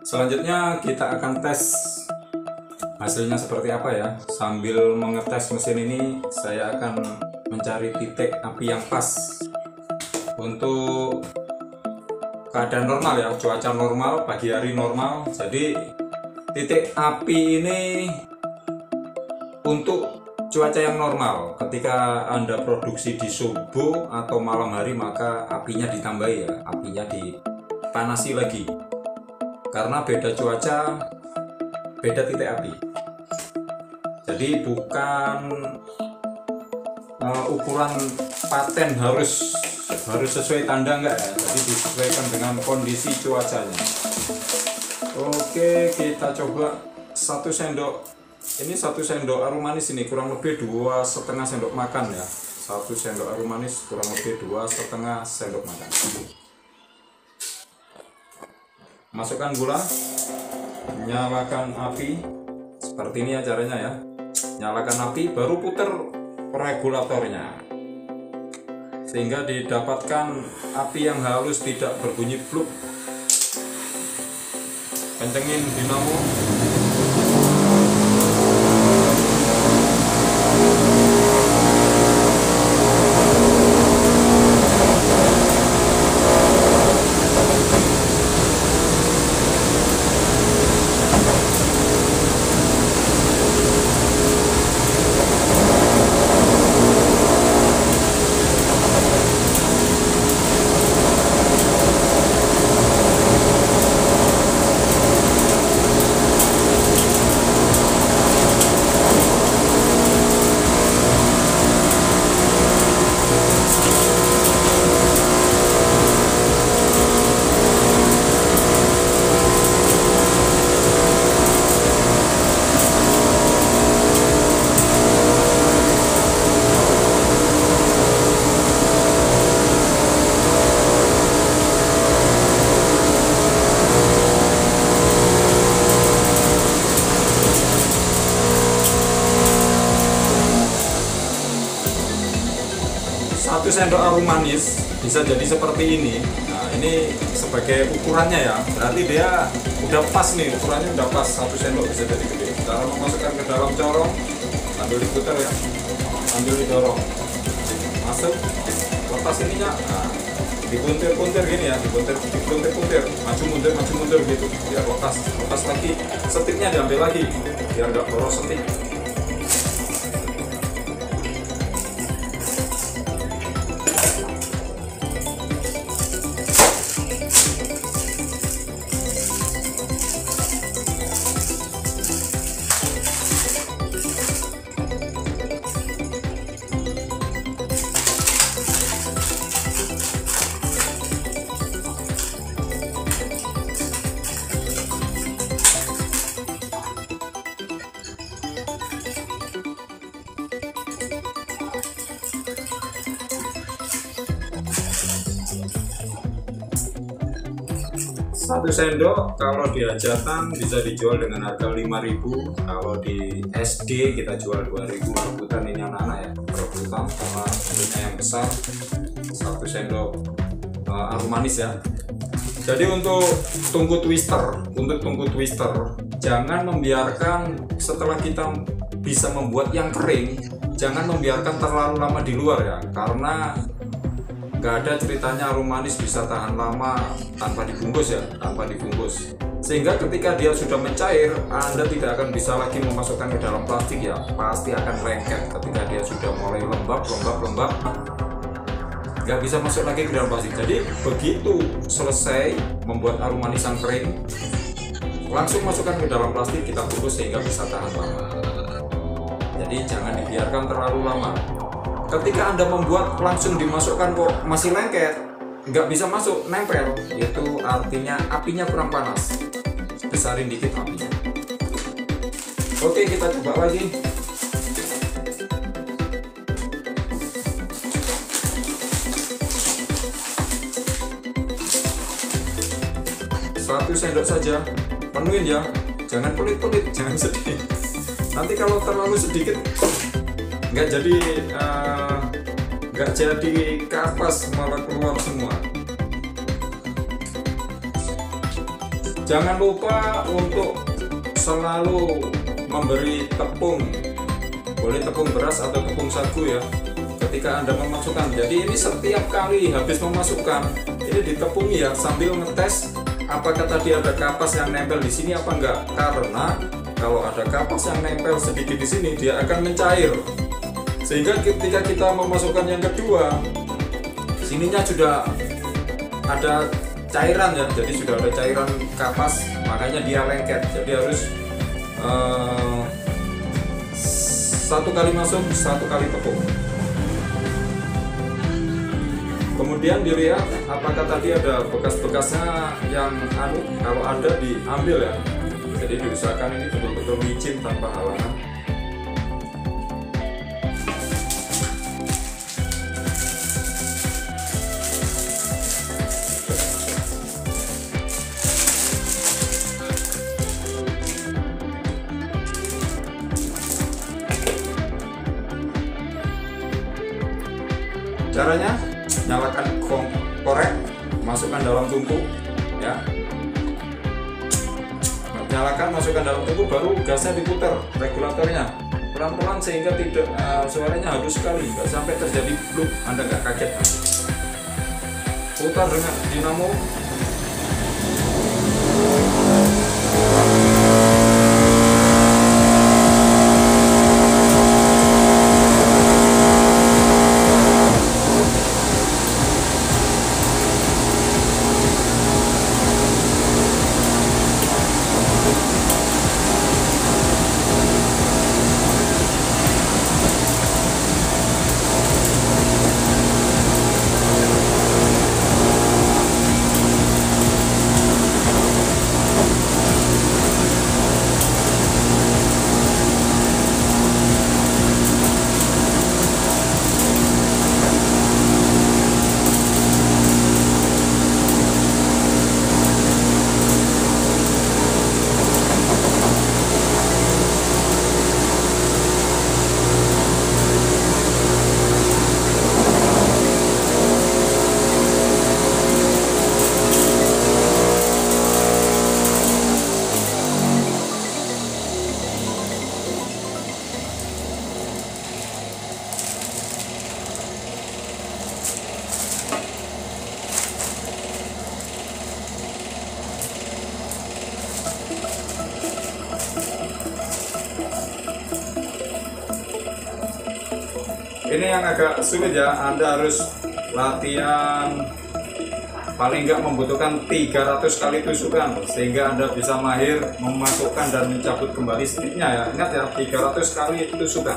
Selanjutnya kita akan tes hasilnya seperti apa ya. Sambil mengetes mesin ini, saya akan mencari titik api yang pas untuk keadaan normal ya, cuaca normal, pagi hari normal. Jadi titik api ini untuk cuaca yang normal. Ketika Anda produksi di subuh atau malam hari, maka apinya ditambahi ya, apinya dipanasi lagi. Karena beda cuaca, beda titik api. Jadi bukan ukuran paten harus sesuai tanda, enggak ya. Jadi disesuaikan dengan kondisi cuacanya. Oke, kita coba 1 sendok. Ini 1 sendok harum manis, ini kurang lebih 2,5 sendok makan ya. 1 sendok harum manis kurang lebih 2,5 sendok makan. Masukkan gula, nyalakan api. Seperti ini ya caranya ya. Nyalakan api, baru putar regulatornya sehingga didapatkan api yang halus, tidak berbunyi bluk. Kencengin dinamo. Satu sendok harum manis bisa jadi seperti ini. Nah, ini sebagai ukurannya ya, berarti dia udah pas nih, ukurannya udah pas. 1 sendok bisa jadi gede. Cara memasukkan ke dalam corong, sambil diputar ya, sambil didorong, masuk, lepas ininya. Nah, dipuntir-puntir gini ya, dipuntir-puntir, maju mundur gitu, biar lepas lagi. Setiknya diambil lagi, biar nggak boros setik. Satu sendok kalau di hajatan bisa dijual dengan harga 5.000. Kalau di SD kita jual 2.000. Rebutan ini anak-anak ya, rebutan karena bentuknya yang besar. 1 sendok harum manis ya. Jadi untuk tungku twister, jangan membiarkan setelah kita bisa membuat yang kering, jangan membiarkan terlalu lama di luar ya, karena nggak ada ceritanya harum manis bisa tahan lama tanpa dibungkus ya, sehingga ketika dia sudah mencair, Anda tidak akan bisa lagi memasukkan ke dalam plastik ya, pasti akan lengket. Ketika dia sudah mulai lembab, nggak bisa masuk lagi ke dalam plastik. Jadi begitu selesai membuat harum manis yang kering, langsung masukkan ke dalam plastik, kita bungkus sehingga bisa tahan lama. Jadi jangan dibiarkan terlalu lama. Ketika Anda membuat langsung dimasukkan kok masih lengket, nggak bisa masuk, nempel, itu artinya apinya kurang panas. Besarin dikit apinya. Oke, kita coba lagi. Satu sendok saja, penuhin ya, jangan pelit-pelit, jangan sedih. Nanti kalau terlalu sedikit nggak jadi kapas, malah keluar semua. Jangan lupa untuk selalu memberi tepung, boleh tepung beras atau tepung sagu ya, ketika Anda memasukkan. Jadi ini setiap kali habis memasukkan ini ditepungi ya, sambil ngetes apakah tadi ada kapas yang nempel di sini apa enggak. Karena kalau ada kapas yang nempel sedikit di sini, dia akan mencair. Sehingga ketika kita memasukkan yang kedua, sininya sudah ada cairan ya, jadi sudah ada cairan kapas, makanya dia lengket. Jadi harus satu kali masuk, satu kali tepung. Kemudian dilihat apakah tadi ada bekas-bekasnya yang kalau ada diambil ya. Jadi diusahakan ini betul-betul licin tanpa halangan. Caranya, nyalakan korek, masukkan dalam tungku ya, nyalakan, masukkan dalam tungku, baru gasnya diputar, regulatornya pelan-pelan sehingga tidak suaranya halus sekali, nggak sampai terjadi bluk, Anda nggak kaget. Putar dengan dinamo. Ini yang agak sulit ya, Anda harus latihan paling nggak membutuhkan 300 kali tusukan sehingga Anda bisa mahir memasukkan dan mencabut kembali sticknya ya. Ingat ya, 300 kali tusukan.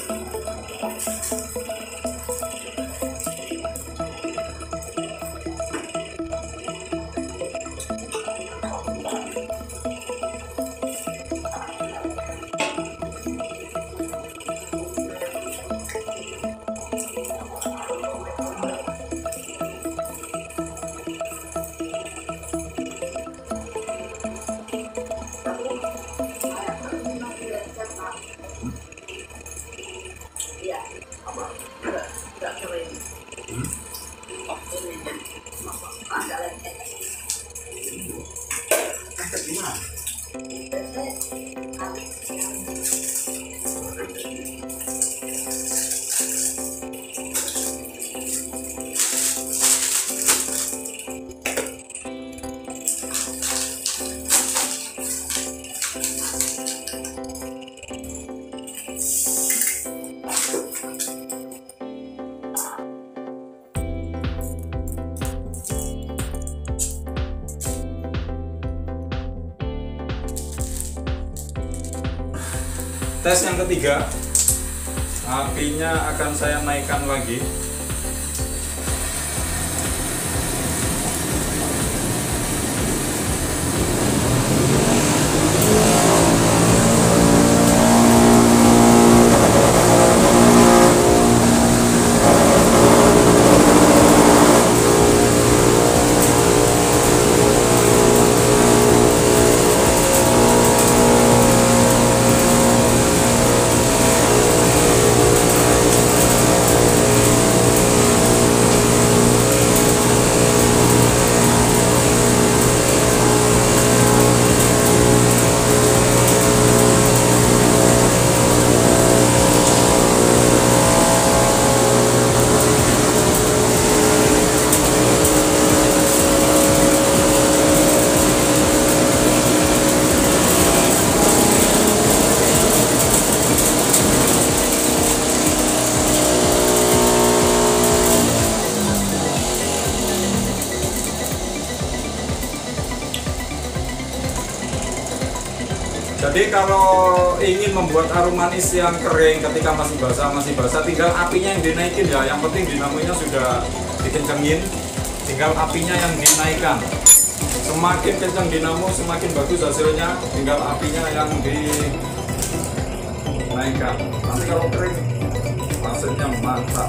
Tes yang ketiga, apinya akan saya naikkan lagi. Jadi kalau ingin membuat harum manis yang kering ketika masih basah, tinggal apinya yang dinaikin ya. Yang penting dinamonya sudah dikencengin, tinggal apinya yang dinaikkan. Semakin kencang dinamo semakin bagus hasilnya, tinggal apinya yang dinaikkan. Nanti kalau kering hasilnya mantap.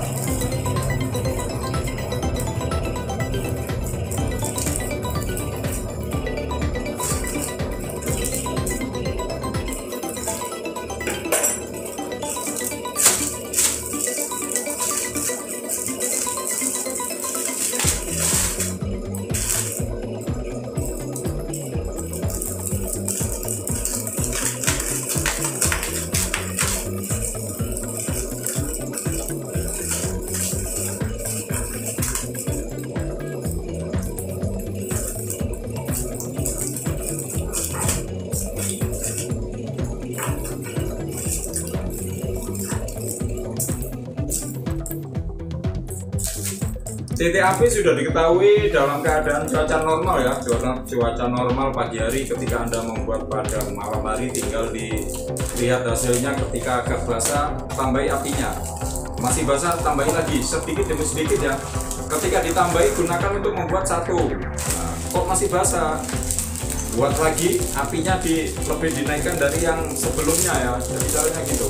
Titik api sudah diketahui dalam keadaan cuaca normal ya, cuaca normal pagi hari ketika Anda membuat pada malam hari, tinggal dilihat hasilnya. Ketika agak basah tambahi apinya, masih basah tambahi lagi sedikit demi sedikit ya. Ketika ditambahi gunakan untuk membuat satu. Nah, kok masih basah, buat lagi apinya lebih dinaikkan dari yang sebelumnya ya. Jadi caranya gitu.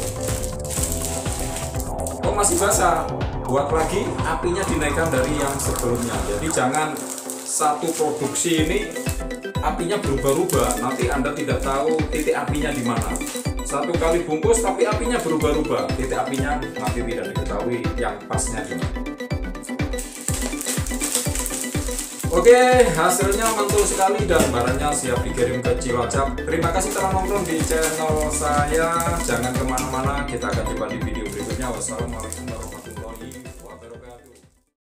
Kok masih basah, buat lagi apinya dinaikkan dari yang sebelumnya. Jadi jangan satu produksi ini apinya berubah-ubah, nanti Anda tidak tahu titik apinya di mana. Satu kali bungkus tapi apinya berubah-ubah, titik apinya nanti tidak diketahui yang pasnya di mana. Oke, hasilnya mantul sekali dan barangnya siap dikirim ke Cilacap. Terima kasih telah nonton di channel saya. Jangan kemana-mana, kita akan jumpa di video berikutnya. Wassalamualaikum warahmatullahi wabarakatuh.